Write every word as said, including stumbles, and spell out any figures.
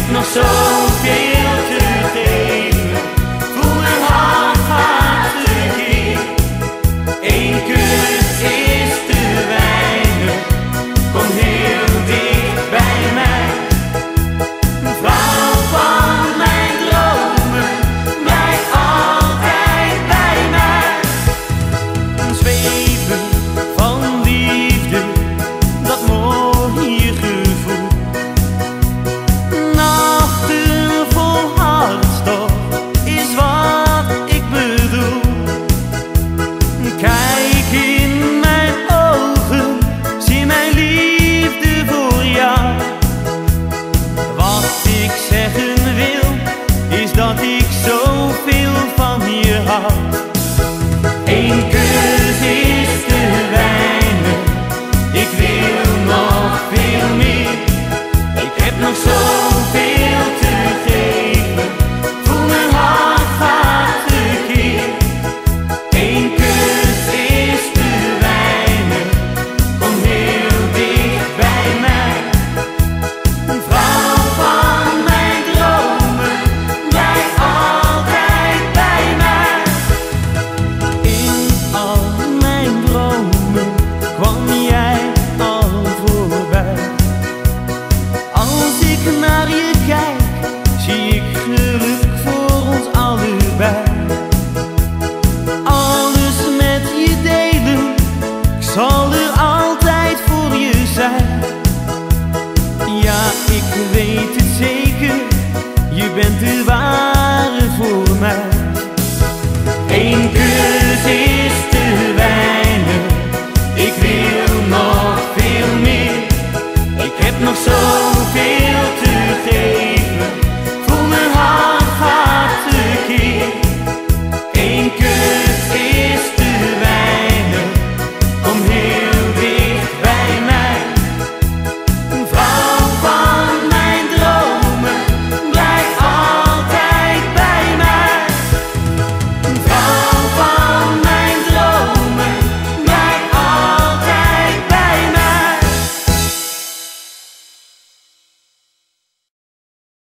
heb nog zoveel te geven, voel mijn hart gaat tekeer. Eén kus is te weinig, kom heel dicht bij mij. Vrouw van mijn dromen, blijf altijd bij mij. Zweven van liefde, dat mooie gevoel. Nachten vol hartstocht is wat ik bedoel. Kijk in mijn ogen, zie mijn liefde voor jou. Wat ik zeggen wil, is dat ik zoveel van je hou. Eén kus is te weinig, ik wil nog veel meer. Ik heb nog zoveel te geven, voel mijn hart gaat tekeer. Eén kus is te weinig, kom heel dicht bij mij. Vrouw van mijn dromen, blijf altijd bij mij. In al mijn dromen kwam jij al voorbij. Als ik naar je kijk, zie ik